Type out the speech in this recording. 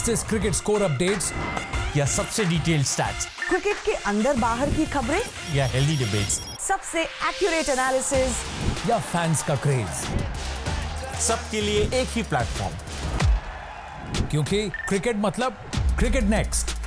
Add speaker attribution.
Speaker 1: Fastest cricket score updates
Speaker 2: या सबसे detailed stats,
Speaker 3: cricket के अंदर बाहर की खबरें
Speaker 2: या हेल्दी डिबेट्स,
Speaker 3: सबसे एक्यूरेट एनालिसिस
Speaker 1: या फैंस का क्रेज,
Speaker 2: सबके लिए एक ही प्लेटफॉर्म,
Speaker 1: क्योंकि क्रिकेट मतलब क्रिकेट नेक्स्ट।